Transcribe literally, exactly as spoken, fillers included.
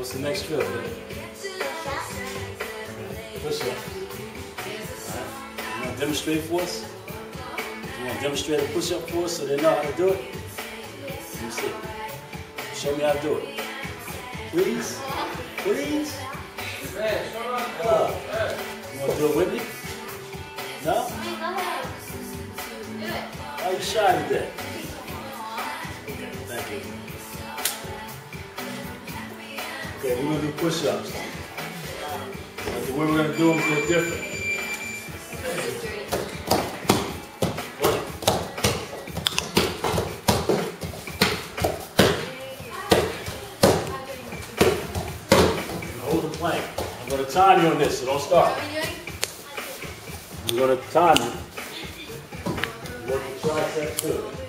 What's the next drill? Push up. Alright. You want to demonstrate for us? You want to demonstrate a push up for us so they know how to do it? Let me see. Show me how to do it. Please? Please? Uh, you want to do it with me? No? Why are you shy today? Okay, thank you. Okay, we're going to do push-ups. But the way we're going to do them is a little different. Hold the plank. I'm going to time you on this, so don't start. I'm going to time you. Work the triceps too.